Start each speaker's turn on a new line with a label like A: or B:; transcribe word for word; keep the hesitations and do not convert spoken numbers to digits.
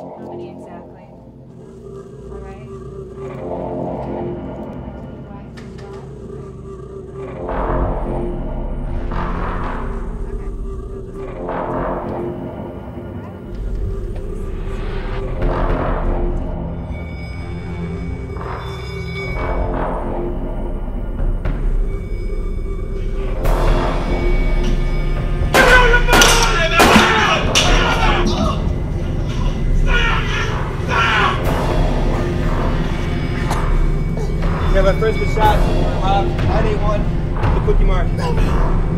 A: How many exactly? All right.
B: We have our first shot. nine eight one, the cookie mark.